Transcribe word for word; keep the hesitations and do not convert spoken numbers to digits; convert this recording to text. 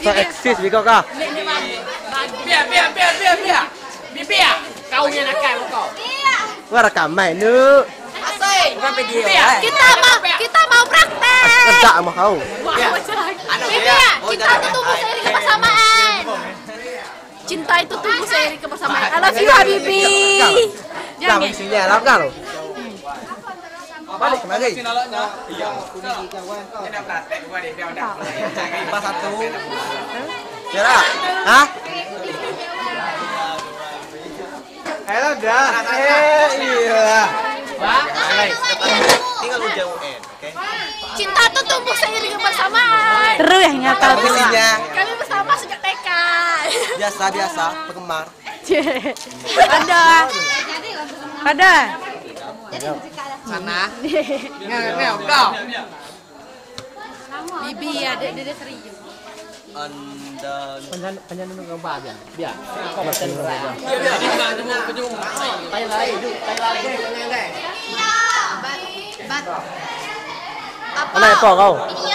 So eksis biko kah? Biar, biar, biar, biar, biar. Biar, biar. Kau yang nakal kau. Wah rekam main nu. Asai. Bukan video. Kita mau kita mau praktek. Kedak sama kau. Bibi, cinta itu tumbuh seiring kebersamaan. Cinta itu tumbuh seiring kebersamaan. I love you Habibi. Jangan sini lah kan lo. Balik kemari. Iya. Ini praktek gua deh, biar udah. Pas satu. Kira? Hah? Ayo dah. Eh iya. Wah. Tinggal ujian U N, oke? Cinta itu tumbuh seiring kebersamaan. Seru ya nyata tuh. Isinya Kami bersama sejak T K. biasa biasa penggemar. Ada. Ada. Sana. Ngel, kau. Bibi ya, dia dia serius. Anda Penyan penyanyi nunggu apa ya? Biar. Kau bersen berapa? Biar, biar. Ini bukan temu kejung. Tai lari, tai lari. Bat. Bat. Apa? Mana apa kau? Iya.